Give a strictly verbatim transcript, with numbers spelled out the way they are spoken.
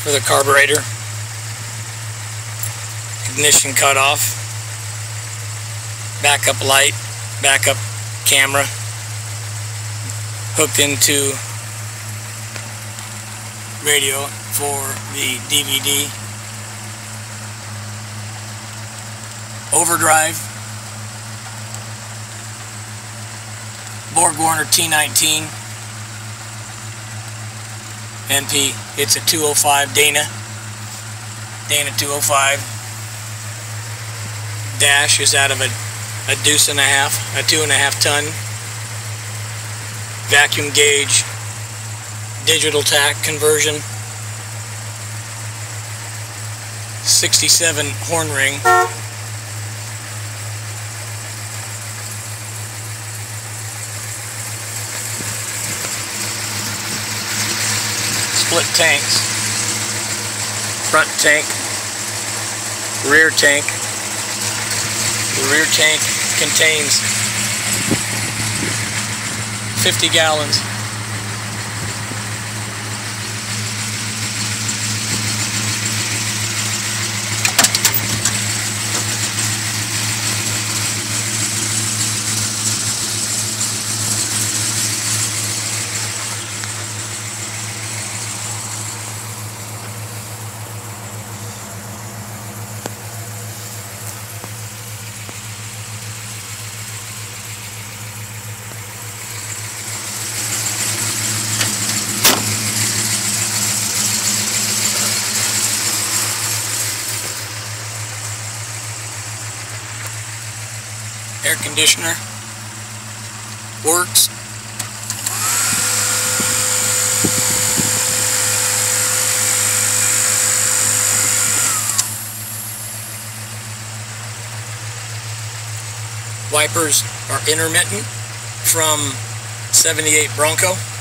for the carburetor. Ignition cutoff. Backup light. Backup camera. Hooked into radio for the D V D. Overdrive. BorgWarner T nineteen. N P, it's a two oh five Dana. Dana two oh five. Dash is out of a, a deuce and a half, a two and a half ton. Vacuum gauge, digital tack conversion. sixty-seven horn ring. Split tanks. Front tank, rear tank. The rear tank contains fifty gallons. Air conditioner works. Wipers are intermittent from seventy-eight Bronco.